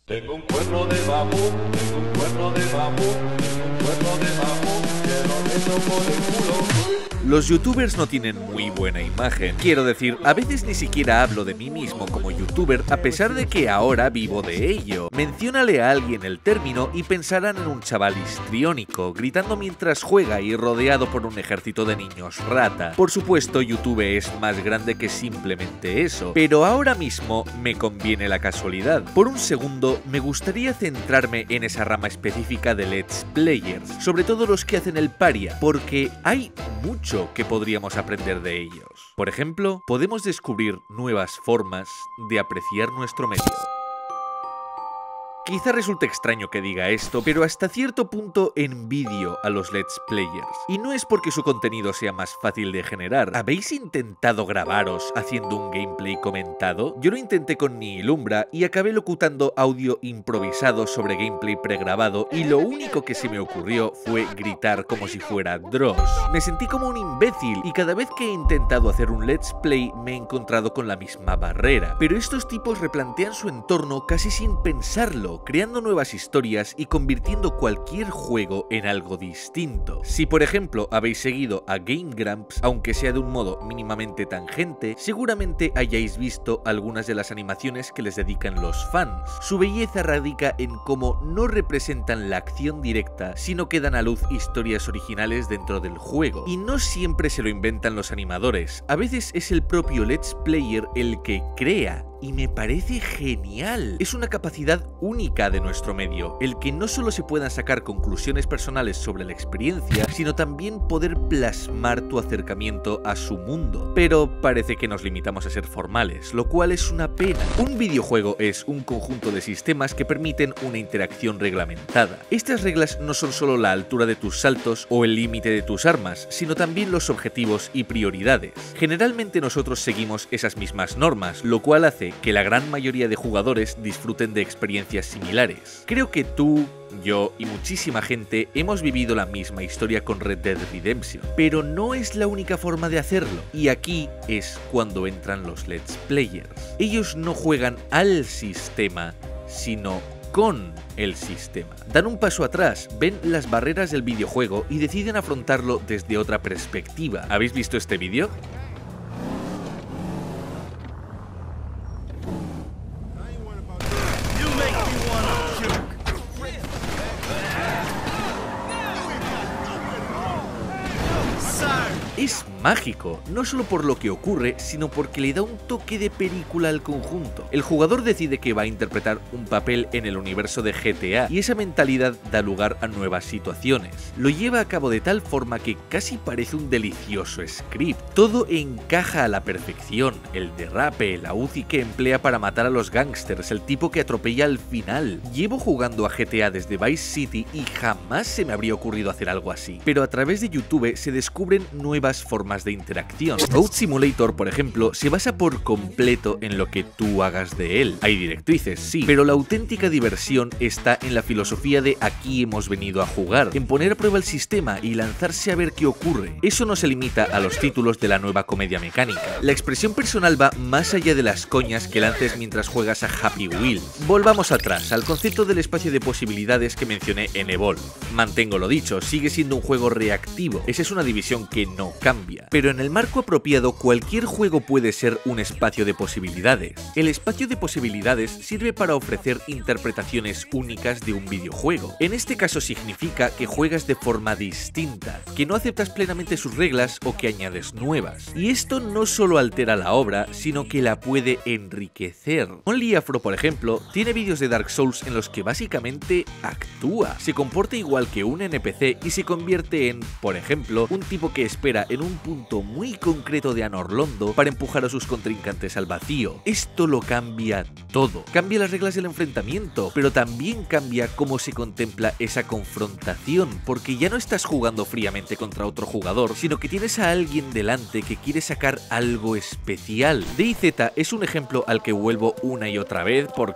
Tengo un cuerno de mamut, tengo un cuerno de mamut, tengo un cuerno de mamut, que lo meto por el culo. Los youtubers no tienen muy buena imagen. Quiero decir, a veces ni siquiera hablo de mí mismo como youtuber, a pesar de que ahora vivo de ello. Menciónale a alguien el término y pensarán en un chaval histriónico, gritando mientras juega y rodeado por un ejército de niños rata. Por supuesto, YouTube es más grande que simplemente eso, pero ahora mismo me conviene la casualidad. Por un segundo, me gustaría centrarme en esa rama específica de Let's Players, sobre todo los que hacen el paria, porque hay mucho que podríamos aprender de ellos. Por ejemplo, podemos descubrir nuevas formas de apreciar nuestro medio. Quizá resulte extraño que diga esto, pero hasta cierto punto envidio a los Let's Players. Y no es porque su contenido sea más fácil de generar. ¿Habéis intentado grabaros haciendo un gameplay comentado? Yo lo intenté con Nihilumbra y acabé locutando audio improvisado sobre gameplay pregrabado y lo único que se me ocurrió fue gritar como si fuera Dross. Me sentí como un imbécil y cada vez que he intentado hacer un Let's Play me he encontrado con la misma barrera. Pero estos tipos replantean su entorno casi sin pensarlo, creando nuevas historias y convirtiendo cualquier juego en algo distinto. Si por ejemplo habéis seguido a Game Grumps, aunque sea de un modo mínimamente tangente, seguramente hayáis visto algunas de las animaciones que les dedican los fans. Su belleza radica en cómo no representan la acción directa, sino que dan a luz historias originales dentro del juego. Y no siempre se lo inventan los animadores, a veces es el propio Let's Player el que crea. Y me parece genial. Es una capacidad única de nuestro medio, el que no solo se puedan sacar conclusiones personales sobre la experiencia, sino también poder plasmar tu acercamiento a su mundo. Pero parece que nos limitamos a ser formales, lo cual es una pena. Un videojuego es un conjunto de sistemas que permiten una interacción reglamentada. Estas reglas no son solo la altura de tus saltos o el límite de tus armas, sino también los objetivos y prioridades. Generalmente nosotros seguimos esas mismas normas, lo cual hace que la gran mayoría de jugadores disfruten de experiencias similares. Creo que tú, yo y muchísima gente hemos vivido la misma historia con Red Dead Redemption, pero no es la única forma de hacerlo, y aquí es cuando entran los Let's Players. Ellos no juegan al sistema, sino con el sistema. Dan un paso atrás, ven las barreras del videojuego y deciden afrontarlo desde otra perspectiva. ¿Habéis visto este vídeo? Es mágico, no solo por lo que ocurre, sino porque le da un toque de película al conjunto. El jugador decide que va a interpretar un papel en el universo de GTA, y esa mentalidad da lugar a nuevas situaciones. Lo lleva a cabo de tal forma que casi parece un delicioso script. Todo encaja a la perfección, el derrape, la UCI que emplea para matar a los gángsters, el tipo que atropella al final. Llevo jugando a GTA desde Vice City y jamás se me habría ocurrido hacer algo así. Pero a través de YouTube se descubren nuevas formas de interacción. Road Simulator, por ejemplo, se basa por completo en lo que tú hagas de él. Hay directrices, sí, pero la auténtica diversión está en la filosofía de aquí hemos venido a jugar, en poner a prueba el sistema y lanzarse a ver qué ocurre. Eso no se limita a los títulos de la nueva comedia mecánica. La expresión personal va más allá de las coñas que lances mientras juegas a Happy Wheels. Volvamos atrás, al concepto del espacio de posibilidades que mencioné en Evolve. Mantengo lo dicho, sigue siendo un juego reactivo. Esa es una división que no cambia. Pero en el marco apropiado, cualquier juego puede ser un espacio de posibilidades. El espacio de posibilidades sirve para ofrecer interpretaciones únicas de un videojuego. En este caso significa que juegas de forma distinta, que no aceptas plenamente sus reglas o que añades nuevas. Y esto no solo altera la obra, sino que la puede enriquecer. OnlyAfro, por ejemplo, tiene vídeos de Dark Souls en los que básicamente actúa, se comporta igual que un NPC y se convierte en, por ejemplo, un tipo que espera en un punto muy concreto de Anor Londo para empujar a sus contrincantes al vacío. Esto lo cambia todo. Cambia las reglas del enfrentamiento, pero también cambia cómo se contempla esa confrontación, porque ya no estás jugando fríamente contra otro jugador, sino que tienes a alguien delante que quiere sacar algo especial. DayZ es un ejemplo al que vuelvo una y otra vez porque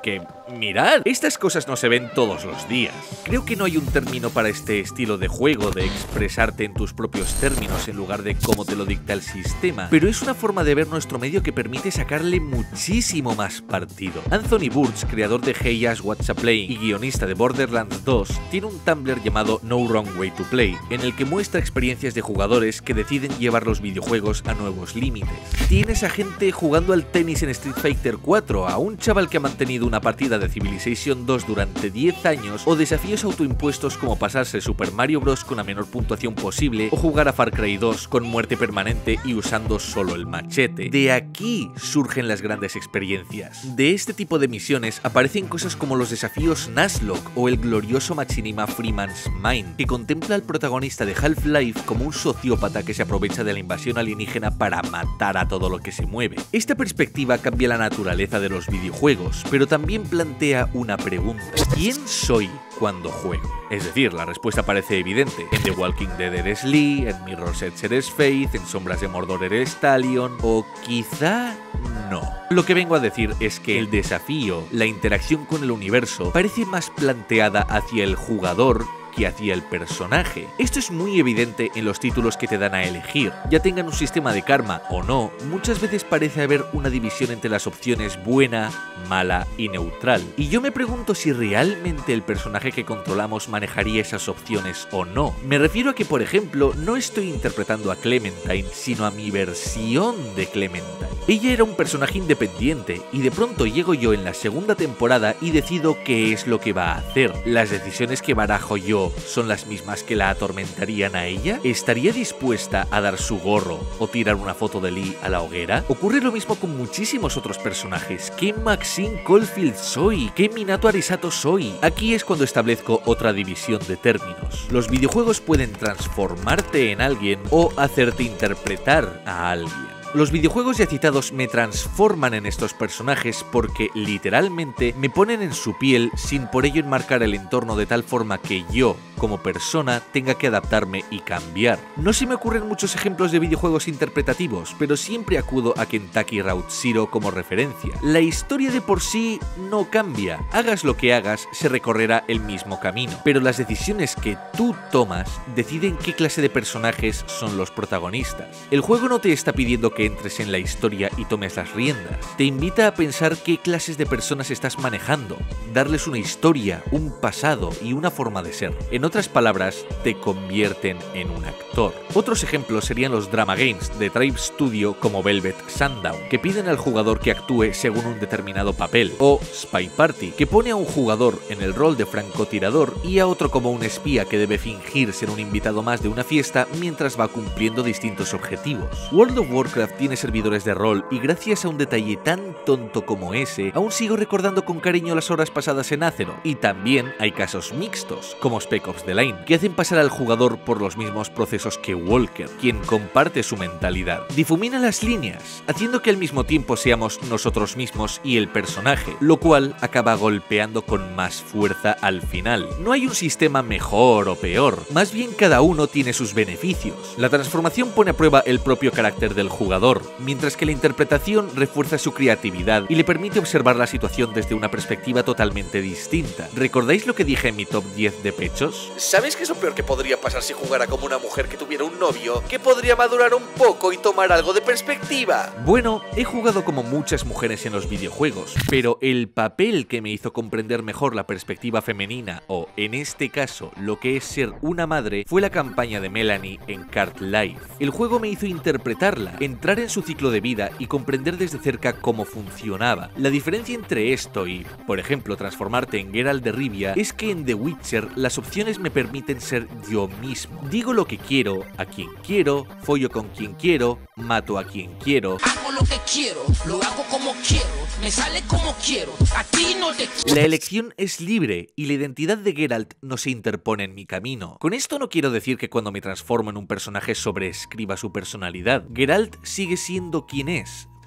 mirad, estas cosas no se ven todos los días. Creo que no hay un término para este estilo de juego, de expresarte en tus propios términos en lugar de cómo te lo dicta el sistema, pero es una forma de ver nuestro medio que permite sacarle muchísimo más partido. Anthony Burch, creador de Hey Ash What's a Playing y guionista de Borderlands 2, tiene un Tumblr llamado No Wrong Way to Play, en el que muestra experiencias de jugadores que deciden llevar los videojuegos a nuevos límites. Tienes a gente jugando al tenis en Street Fighter 4, a un chaval que ha mantenido una partida de Civilization 2 durante 10 años, o desafíos autoimpuestos como pasarse Super Mario Bros. Con la menor puntuación posible, o jugar a Far Cry 2 con muerte permanente y usando solo el machete. De aquí surgen las grandes experiencias. De este tipo de misiones aparecen cosas como los desafíos Nuzlocke o el glorioso machinima Freeman's Mind, que contempla al protagonista de Half-Life como un sociópata que se aprovecha de la invasión alienígena para matar a todo lo que se mueve. Esta perspectiva cambia la naturaleza de los videojuegos, pero también plantea una pregunta: ¿quién soy cuando juego? Es decir, la respuesta parece evidente. En The Walking Dead eres Lee, en Mirror's Edge eres Faith, en Sombras de Mordor eres Talion, o quizá no. Lo que vengo a decir es que el desafío, la interacción con el universo, parece más planteada hacia el jugador que hacia el personaje. Esto es muy evidente en los títulos que te dan a elegir. Ya tengan un sistema de karma o no, muchas veces parece haber una división entre las opciones buena, mala y neutral. Y yo me pregunto si realmente el personaje que controlamos manejaría esas opciones o no. Me refiero a que, por ejemplo, no estoy interpretando a Clementine, sino a mi versión de Clementine. Ella era un personaje independiente y de pronto llego yo en la segunda temporada y decido qué es lo que va a hacer. Las decisiones que barajo yo son las mismas que la atormentarían a ella. ¿Estaría dispuesta a dar su gorro o tirar una foto de Lee a la hoguera? Ocurre lo mismo con muchísimos otros personajes. ¿Qué Maxine Caulfield soy? ¿Qué Minato Arisato soy? Aquí es cuando establezco otra división de términos. Los videojuegos pueden transformarte en alguien o hacerte interpretar a alguien. Los videojuegos ya citados me transforman en estos personajes porque literalmente me ponen en su piel sin por ello enmarcar el entorno de tal forma que yo, como persona, tenga que adaptarme y cambiar. No se me ocurren muchos ejemplos de videojuegos interpretativos, pero siempre acudo a Kentucky Route Zero como referencia. La historia de por sí no cambia, hagas lo que hagas, se recorrerá el mismo camino, pero las decisiones que tú tomas deciden qué clase de personajes son los protagonistas. El juego no te está pidiendo que entres en la historia y tomes las riendas, te invita a pensar qué clases de personas estás manejando, darles una historia, un pasado y una forma de ser. En otras palabras, te convierten en un actor. Otros ejemplos serían los drama games de Tribe Studio como Velvet Sundown, que piden al jugador que actúe según un determinado papel, o Spy Party, que pone a un jugador en el rol de francotirador y a otro como un espía que debe fingir ser un invitado más de una fiesta mientras va cumpliendo distintos objetivos. World of Warcraft tiene servidores de rol y gracias a un detalle tan tonto como ese, aún sigo recordando con cariño las horas pasadas en Azeroth. Y también hay casos mixtos, como Spec Ops The Line, que hacen pasar al jugador por los mismos procesos que Walker, quien comparte su mentalidad. Difumina las líneas, haciendo que al mismo tiempo seamos nosotros mismos y el personaje, lo cual acaba golpeando con más fuerza al final. No hay un sistema mejor o peor, más bien cada uno tiene sus beneficios. La transformación pone a prueba el propio carácter del jugador, mientras que la interpretación refuerza su creatividad y le permite observar la situación desde una perspectiva totalmente distinta. ¿Recordáis lo que dije en mi top 10 de pechos? ¿Sabéis qué es lo peor que podría pasar si jugara como una mujer que tuviera un novio? Que podría madurar un poco y tomar algo de perspectiva. Bueno, he jugado como muchas mujeres en los videojuegos, pero el papel que me hizo comprender mejor la perspectiva femenina, o en este caso, lo que es ser una madre, fue la campaña de Melanie en Card Life. El juego me hizo interpretarla, entrar en su ciclo de vida y comprender desde cerca cómo funcionaba. La diferencia entre esto y, por ejemplo, transformarte en Geralt de Rivia es que en The Witcher las opciones me permiten ser yo mismo. Digo lo que quiero, a quien quiero, follo con quien quiero, mato a quien quiero. Hago lo que quiero, lo hago como quiero, me sale como quiero, a ti no te... La elección es libre y la identidad de Geralt no se interpone en mi camino. Con esto no quiero decir que cuando me transformo en un personaje sobreescriba su personalidad. Geralt sigue siendo quien es,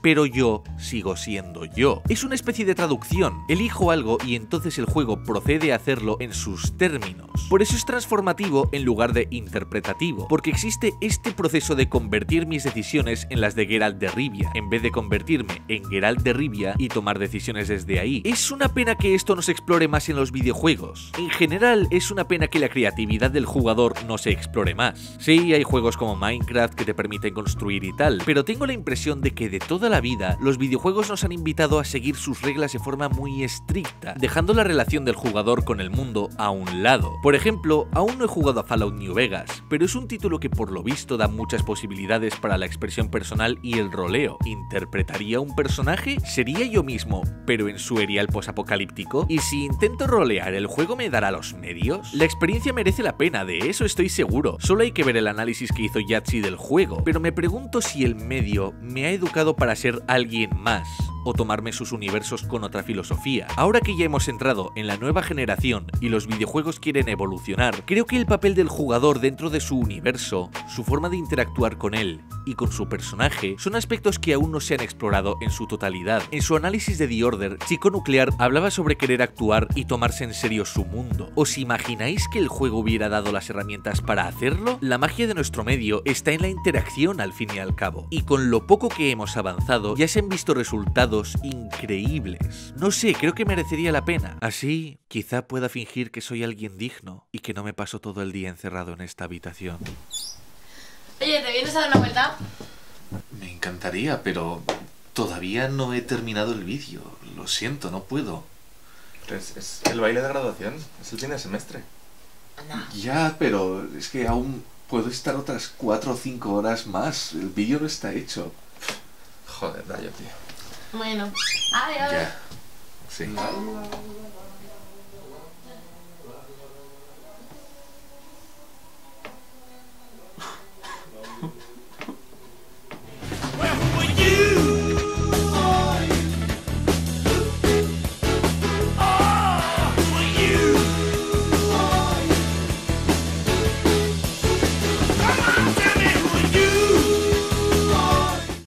pero yo sigo siendo yo. Es una especie de traducción. Elijo algo y entonces el juego procede a hacerlo en sus términos. Por eso es transformativo en lugar de interpretativo, porque existe este proceso de convertir mis decisiones en las de Geralt de Rivia, en vez de convertirme en Geralt de Rivia y tomar decisiones desde ahí. Es una pena que esto no se explore más en los videojuegos. En general, es una pena que la creatividad del jugador no se explore más. Sí, hay juegos como Minecraft que te permiten construir y tal, pero tengo la impresión de que de toda la vida, los videojuegos nos han invitado a seguir sus reglas de forma muy estricta, dejando la relación del jugador con el mundo a un lado. Por ejemplo, aún no he jugado a Fallout New Vegas, pero es un título que por lo visto da muchas posibilidades para la expresión personal y el roleo. ¿Interpretaría un personaje? ¿Sería yo mismo, pero en su erial posapocalíptico? ¿Y si intento rolear, el juego me dará los medios? La experiencia merece la pena, de eso estoy seguro. Solo hay que ver el análisis que hizo Yahtzee del juego, pero me pregunto si el medio me ha educado para ser alguien más, o tomarme sus universos con otra filosofía. Ahora que ya hemos entrado en la nueva generación y los videojuegos quieren evolucionar, creo que el papel del jugador dentro de su universo, su forma de interactuar con él y con su personaje, son aspectos que aún no se han explorado en su totalidad. En su análisis de The Order, Chico Nuclear hablaba sobre querer actuar y tomarse en serio su mundo. ¿Os imagináis que el juego hubiera dado las herramientas para hacerlo? La magia de nuestro medio está en la interacción al fin y al cabo, y con lo poco que hemos avanzado ya se han visto resultados increíbles. No sé, creo que merecería la pena. Así, quizá pueda fingir que soy alguien digno y que no me paso todo el día encerrado en esta habitación. Oye, ¿te vienes a dar una vuelta? Me encantaría, pero todavía no he terminado el vídeo. Lo siento, no puedo. Es el baile de graduación, es el fin de semestre. Anda. Ya, pero es que aún puedo estar otras 4 o 5 horas más. El vídeo no está hecho. Joder, Dayo, tío. Bueno, adiós. Ya, sí.